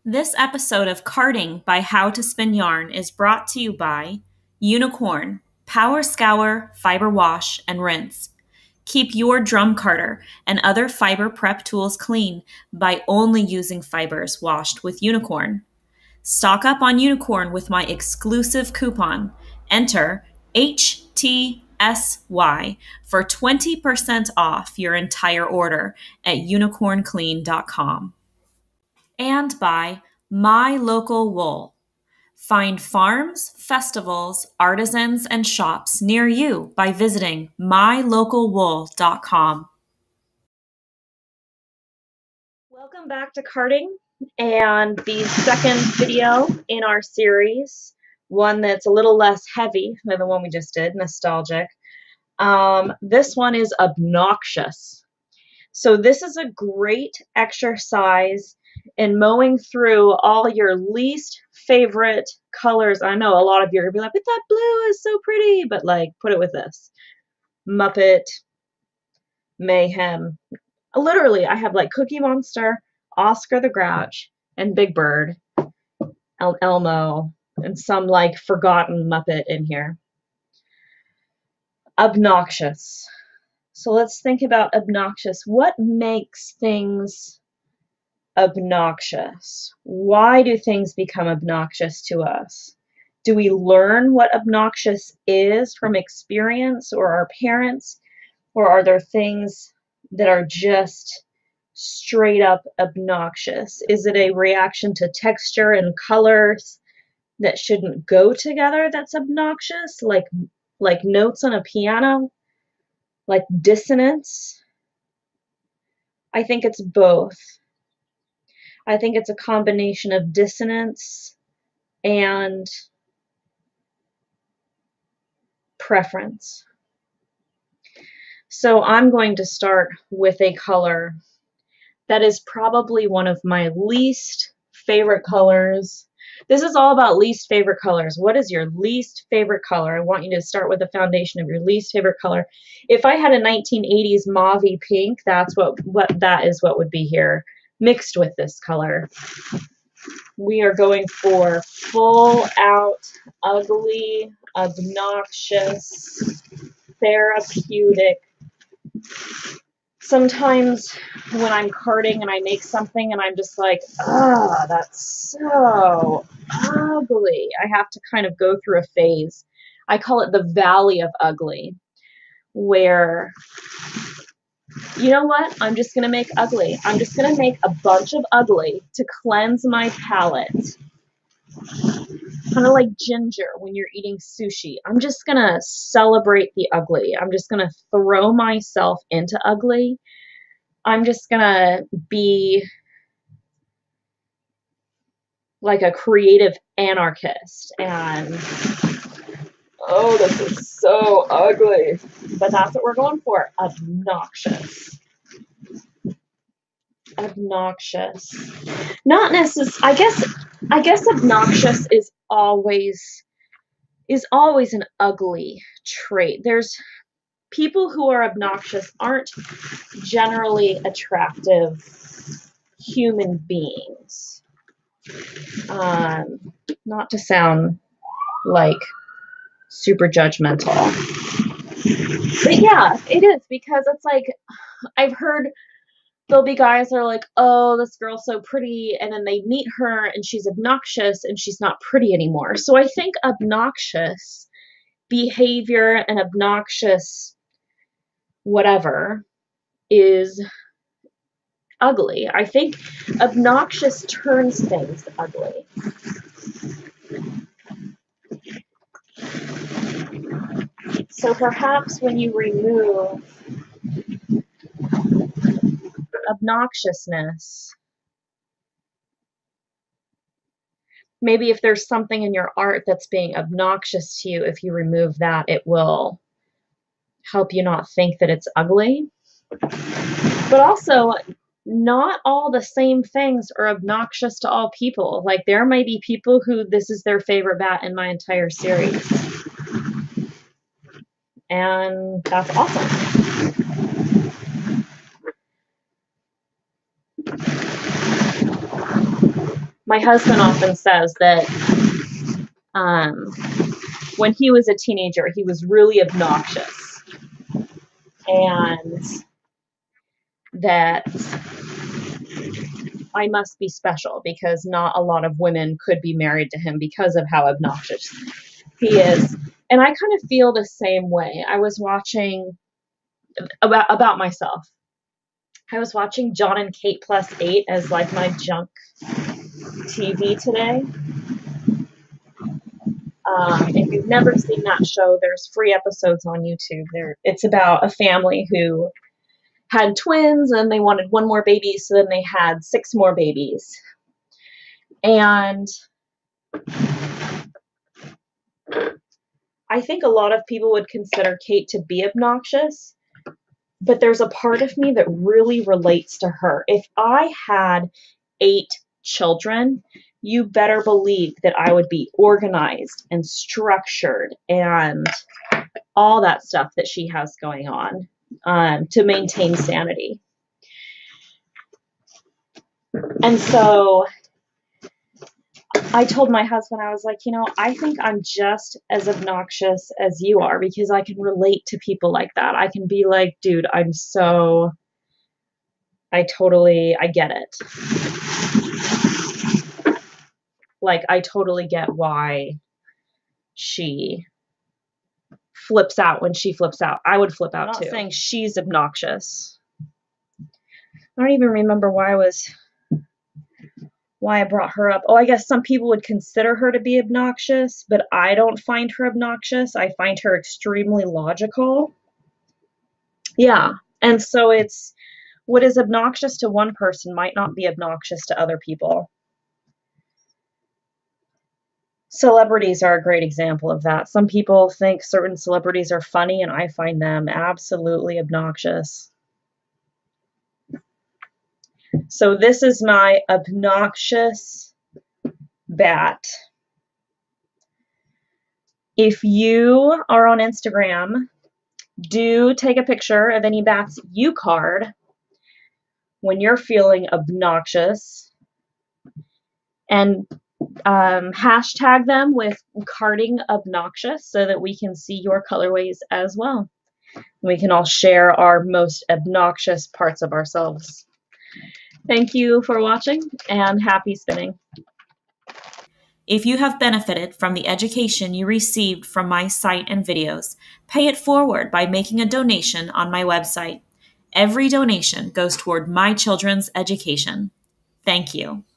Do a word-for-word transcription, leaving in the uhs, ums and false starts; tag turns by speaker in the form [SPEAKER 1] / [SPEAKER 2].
[SPEAKER 1] This episode of Carding by How to Spin Yarn is brought to you by Unicorn, Power Scour, Fiber Wash, and Rinse. Keep your drum carder and other fiber prep tools clean by only using fibers washed with Unicorn. Stock up on Unicorn with my exclusive coupon. Enter H T S Y for twenty percent off your entire order at unicorn clean dot com. And by My Local Wool. Find farms, festivals, artisans, and shops near you by visiting my local wool dot com. Welcome back to Carding and the second video in our series, one that's a little less heavy than the one we just did, nostalgic. Um, this one is obnoxious. So this is a great exercise in mowing through all your least favorite colors. I know a lot of you are going to be like, but that blue is so pretty, but like, put it with this. Muppet, Mayhem. Literally, I have like Cookie Monster, Oscar the Grouch, and Big Bird, El Elmo, and some like forgotten Muppet in here. Obnoxious. So let's think about obnoxious. What makes things obnoxious? Why do things become obnoxious to us? Do we learn what obnoxious is from experience or our parents? Or are there things that are just straight up obnoxious? Is it a reaction to texture and colors that shouldn't go together that's obnoxious? Like, like notes on a piano? Like dissonance? I think it's both. I think it's a combination of dissonance and preference. So I'm going to start with a color that is probably one of my least favorite colors. This is all about least favorite colors. What is your least favorite color? I want you to start with the foundation of your least favorite color. If I had a nineteen eighties mauve-y pink, that's what, what that is what would be here, mixed with this color. We are going for full out, ugly, obnoxious, therapeutic. Sometimes when I'm carding and I make something and I'm just like, ah, oh, that's so ugly. I have to kind of go through a phase. I call it the valley of ugly, where, you know what? I'm just going to make ugly. I'm just going to make a bunch of ugly to cleanse my palate. Kind of like ginger when you're eating sushi. I'm just going to celebrate the ugly. I'm just going to throw myself into ugly. I'm just going to be like a creative anarchist. And, oh, this is so ugly. But that's what we're going for. Obnoxious. Obnoxious. Not necessarily, I guess, I guess obnoxious is always, is always an ugly trait. There's people who are obnoxious aren't generally attractive human beings. Um, not to sound like super judgmental. But yeah, it is, because it's like, I've heard there'll be guys that are like, oh, this girl's so pretty, and then they meet her and she's obnoxious and she's not pretty anymore. So I think obnoxious behavior and obnoxious whatever is ugly. I think obnoxious turns things ugly. So perhaps when you remove obnoxiousness, maybe if there's something in your art that's being obnoxious to you, if you remove that, it will help you not think that it's ugly. But also, not all the same things are obnoxious to all people. Like, there might be people who this is their favorite bat in my entire series. And that's awesome. my husband often says that um, when he was a teenager, he was really obnoxious, and that I must be special because not a lot of women could be married to him because of how obnoxious he is. And I kind of feel the same way. I was watching about about myself. I was watching John and Kate Plus Eight as like my junk T V today. Um, if you've never seen that show, there's free episodes on YouTube. There, it's about a family who had twins and they wanted one more baby, so then they had six more babies. And I think a lot of people would consider Kate to be obnoxious, but there's a part of me that really relates to her. If I had eight children, you better believe that I would be organized and structured and all that stuff that she has going on um, to maintain sanity. And so I told my husband, I was like, you know, I think I'm just as obnoxious as you are because I can relate to people like that. I can be like, dude, I'm so, I totally, I get it. Like, I totally get why she flips out when she flips out. I would flip out too. I'm not saying she's obnoxious. I don't even remember why I was, why I brought her up. Oh, I guess some people would consider her to be obnoxious, but I don't find her obnoxious. I find her extremely logical. Yeah, and so it's, what is obnoxious to one person might not be obnoxious to other people. Celebrities are a great example of that. Some people think certain celebrities are funny, and I find them absolutely obnoxious. So this is my obnoxious bat. If you are on Instagram, do take a picture of any bats you card when you're feeling obnoxious and um, hashtag them with carding obnoxious so that we can see your colorways as well. We can all share our most obnoxious parts of ourselves. Thank you for watching and happy spinning.
[SPEAKER 2] If you have benefited from the education you received from my site and videos, pay it forward by making a donation on my website. Every donation goes toward my children's education. Thank you.